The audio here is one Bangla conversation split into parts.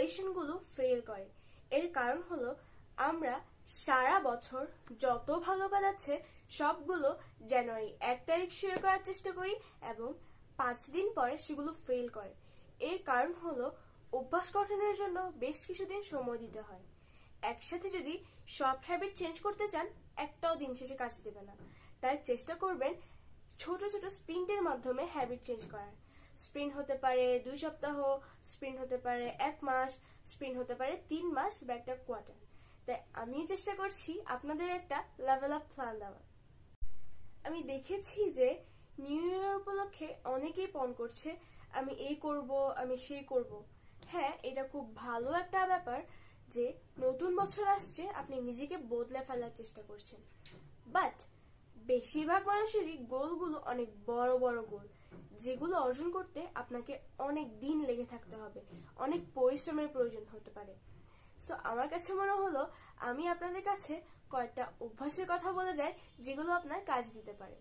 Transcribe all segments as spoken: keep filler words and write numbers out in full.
রেজুলেশনগুলো ফেল করে। এর কারণ হলো আমরা সারা বছর যত ভালো কাজ আছে সবগুলো জানুয়ারি এক তারিখ শুরু করার চেষ্টা করি এবং পাঁচ দিন পরে সেগুলো ফেল করে। এর কারণ হলো অভ্যাস গঠনের জন্য বেশ কিছুদিন সময় দিতে হয়। একসাথে যদি সব হ্যাবিট চেঞ্জ করতে চান একটাও দিন শেষে কাজ দেবে না। তাই চেষ্টা করবেন ছোট ছোট স্প্রিন্টের মাধ্যমে হ্যাবিট চেঞ্জ করার। স্প্রিন্ট হতে পারে দুই সপ্তাহ, স্প্রিন্ট হতে পারে এক মাস, স্প্রিন্ট হতে পারে তিন মাস বা একটা কোয়ার্টার। তাই আমি চেষ্টা করছি আপনাদের একটা লেভেল আপ প্ল্যান দেওয়ার। আমি দেখেছি যে নিউ ইয়ার উপলক্ষে অনেকেই পণ করছে আমি এই করব, আমি সেই করব। হ্যাঁ, এটা খুব ভালো একটা ব্যাপার যে নতুন বছর আসছে, আপনি নিজেকে বদলে ফেলার চেষ্টা করছেন। বাট বেশিরভাগ মানুষেরই গোলগুলো অনেক বড় বড় গোল, যেগুলো অর্জন করতে আপনাকে অনেক দিন লেগে থাকতে হবে, অনেক পরিশ্রমের প্রয়োজন হতে পারে। সো আমার কাছে মনে হলো আমি আপনাদের কাছে কয়েকটা অভ্যাসের কথা বলে যাই যেগুলো আপনার কাজ দিতে পারে।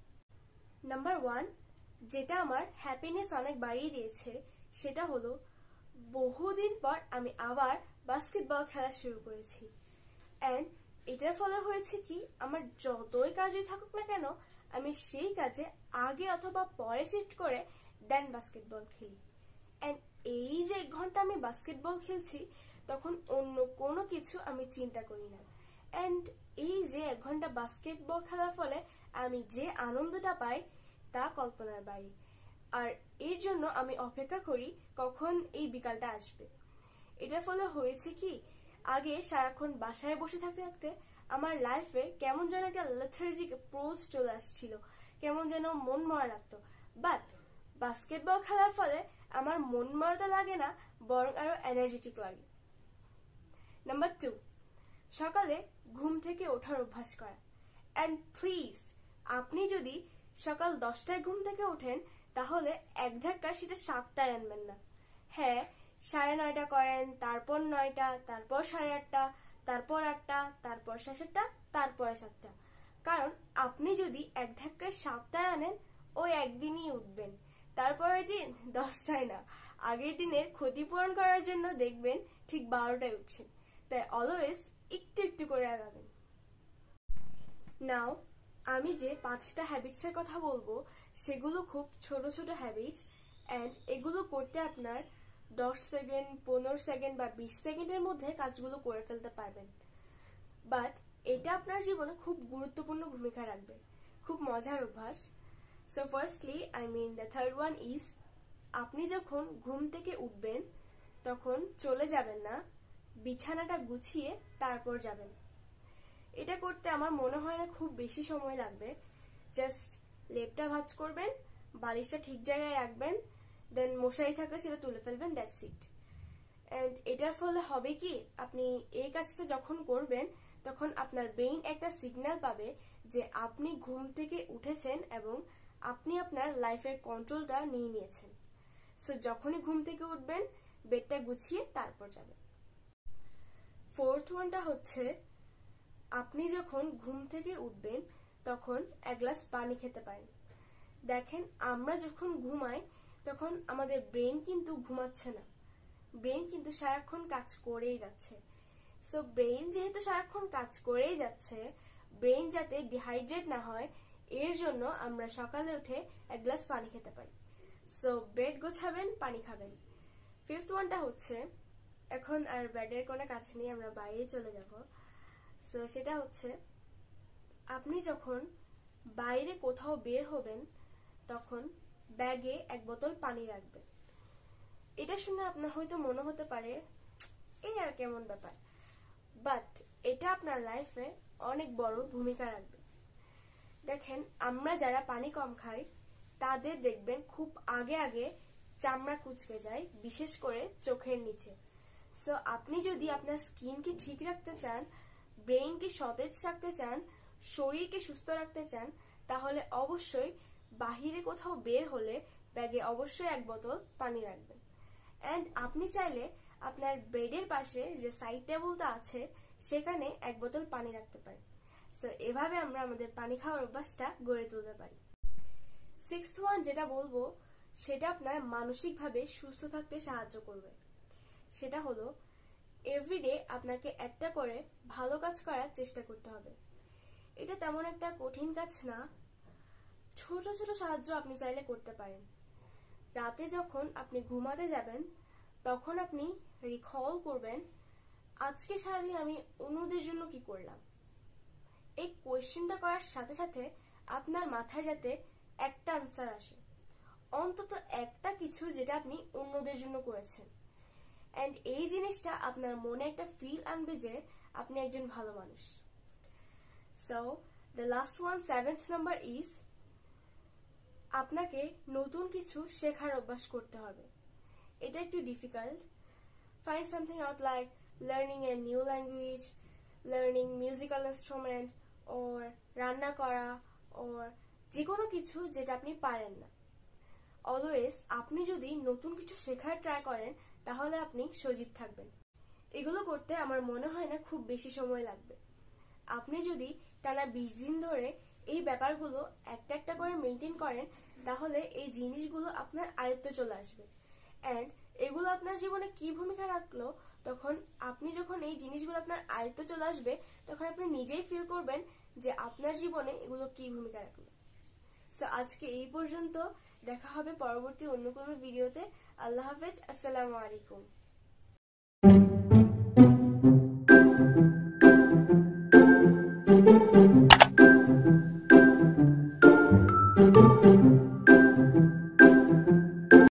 নাম্বার ওয়ান, যেটা আমার হ্যাপিনেস অনেক বাড়িয়ে দিয়েছে, সেটা হলো বহুদিন পর আমি আবার বাস্কেটবল খেলা শুরু করেছি। অ্যান্ড এটার ফলে হয়েছে কি, আমার যতই কাজই থাকুক না কেন আমি সেই কাজে আগে অথবা পরে শিফট করে দেন বাস্কেটবল খেলি। অ্যান্ড এই যে এক ঘন্টা আমি বাস্কেটবল খেলছি তখন অন্য কোনো কিছু আমি চিন্তা করি না। অ্যান্ড এই যে এক ঘন্টা বাস্কেটবল খেলার ফলে আমি যে আনন্দটা পাই তা কল্পনার বাইরে। আর এর জন্য আমি অপেক্ষা করি কখন এই বিকালটা আসবে। এটার ফলে হয়েছে কি, আগে সারাক্ষণ বাসায় বসে থাকতে থাকতে আমার লাইফে কেমন যেন একটা লেথার্জিক অ্যাপ্রোচ চলে আসছিল, কেমন যেন মন মরা লাগতো। বাট বাস্কেটবল খেলার ফলে আমার মন মরাটা লাগে না, বরং আরো এনার্জেটিক লাগে। নাম্বার টু, সকালে ঘুম থেকে ওঠার অভ্যাস করা। অ্যান্ড প্লিজ, আপনি যদি সকাল দশটায় ঘুম থেকে ওঠেন তাহলে এক ধাক্কা সেটা সাতটায় আনবেন না। হ্যাঁ, সাড়ে নয়টা করেন, তারপর নয়টা, তারপর সাড়ে আটটা, তারপর আটটা, তারপর সাড়ে সাতটা, তারপরে সাতটা। কারণ আপনি যদি এক ধাক্কায় সাতটায় আনেন ওই একদিনই উঠবেন, তারপরের দিন দশটায় না। আগের দিনের ক্ষতিপূরণ করার জন্য দেখবেন ঠিক বারোটায় উঠছেন। তাই অলওয়েজ একটু একটু করে আগাবেন। নাও আমি যে পাঁচটা হ্যাবিটসের কথা বলবো সেগুলো খুব ছোট ছোট হ্যাবিটস, অ্যান্ড এগুলো করতে আপনার দশ সেকেন্ড, পনেরো সেকেন্ড বা বিশ সেকেন্ডের মধ্যে কাজগুলো করে ফেলতে পারবেন। বাট এটা আপনার জীবনে খুব গুরুত্বপূর্ণ ভূমিকা রাখবে, খুব মজার অভ্যাস। So firstly I mean the third one is, আপনি যখন ঘুম থেকে উঠবেন তখন চলে যাবেন না, বিছানাটা গুছিয়ে তারপর যাবেন। এটা করতে আমার মনে হয় না খুব বেশি সময় লাগবে। জাস্ট লেপটা ভাঁজ করবেন, বালিশটা ঠিক জায়গায় রাখবেন, দেন মশারি থাকলে সেটা তুলে ফেলবেন, দ্যাটস ইট। অ্যান্ড এটার ফলে হবে কি, আপনি এই কাজটা যখন করবেন তখন আপনার ব্রেইন একটা সিগন্যাল পাবে যে আপনি ঘুম থেকে উঠেছেন এবং আপনি আপনার লাইফের কন্ট্রোলটা নিয়ে নিয়েছেন। সো যখনই ঘুম থেকে উঠবেন বেডটা গুছিয়ে তারপর যাবেন। ফোর্থ ওয়ানটা হচ্ছে, আপনি যখন ঘুম থেকে উঠবেন তখন এক গ্লাস পানি খেতে পারেন। দেখেন, আমরা যখন ঘুমাই তখন আমাদের ব্রেন কিন্তু ঘুমাচ্ছে না, ব্রেন কিন্তু সারাক্ষণ কাজ করেই যাচ্ছে। সো ব্রেন যেহেতু সারাক্ষণ কাজ করেই যাচ্ছে, ব্রেন যাতে ডিহাইড্রেট না হয় এর জন্য আমরা সকালে উঠে এক গ্লাস পানি খেতে পারি। সো বেড গোছাবেন, পানি খাবেন। ফিফথ ওয়ানটা হচ্ছে, এখন আর বেডের কোনো কাজ নেই, আমরা বাইরে চলে যাব। সো সেটা হচ্ছে, আপনি যখন বাইরে কোথাও বের হবেন তখন ব্যাগে এক বোতল পানি রাখবেন। এটা শুনে আপনার হয়তো মনে হতে পারে এই আর কেমন ব্যাপার, বাট এটা আপনার লাইফে অনেক বড় ভূমিকা রাখবে। দেখেন, আমরা যারা পানি কম খাই তাদের দেখবেন খুব আগে আগে চামড়া কুঁচকে যায়, বিশেষ করে চোখের নিচে। সো আপনি যদি আপনার স্কিনকে ঠিক রাখতে চান, ব্রেইনকে সতেজ রাখতে চান, শরীরকে সুস্থ রাখতে চান, তাহলে অবশ্যই বাহিরে কোথাও বের হলে ব্যাগে অবশ্যই এক বোতল পানি রাখবেন। অ্যান্ড আপনি চাইলে আপনার বেডের পাশে যে সাইড টেবিলটা আছে সেখানে এক বোতল পানি রাখতে পারেন। সো এভাবে আমরা আমাদের পানি খাওয়ার অভ্যাসটা গড়ে তুলতে পারি। সিক্সথ ওয়ান যেটা বলবো সেটা আপনার মানসিকভাবে সুস্থ থাকতে সাহায্য করবে। সেটা হলো এভরিডে আপনাকে একটা করে ভালো কাজ করার চেষ্টা করতে হবে। এটা তেমন একটা কঠিন কাজ না, ছোট ছোট সাহায্য আপনি চাইলে করতে পারেন। রাতে যখন আপনি ঘুমাতে যাবেন তখন আপনি রিকল করবেন আজকে সারাদিন আমি অন্যদের জন্য কি করলাম। এই কোয়েশ্চেনটা করার সাথে সাথে আপনার মাথায় যাতে একটা আনসার আসে, অন্তত একটা কিছু যেটা আপনি অন্যদের জন্য করেছেন। এন্ড এই জিনিসটা আপনার মনে একটা ফিল আনবে যে আপনি একজন ভালো মানুষ। So the last one, seventh number is আপনাকে নতুন কিছু শেখার অভ্যাস করতে হবে। এটা একটু difficult. Find something out like learning a new language, learning musical instrument, or রান্না করা, ওর যে কোনো কিছু যেটা আপনি পারেন না। অলওয়েজ আপনি যদি নতুন কিছু শেখার ট্রাই করেন তাহলে আপনি সজীব থাকবেন। এগুলো করতে আমার মনে হয় না খুব বেশি সময় লাগবে। আপনি যদি টানা বিশ দিন ধরে এই ব্যাপারগুলো একটা একটা করে মেনটেন করেন তাহলে এই জিনিসগুলো আপনার আয়ত্তে চলে আসবে। অ্যান্ড এগুলো আপনার জীবনে কি ভূমিকা রাখলো, তখন আপনি যখন এই জিনিসগুলো আপনার আয়ত্তে চলে আসবে তখন আপনি নিজেই ফিল করবেন যে আপনার জীবনে এগুলো কি ভূমিকা রাখলো। সো আজকে এই পর্যন্ত, দেখা হবে পরবর্তী অন্য কোনো ভিডিওতে। আল্লাহ হাফেজ, আসসালামু আলাইকুম।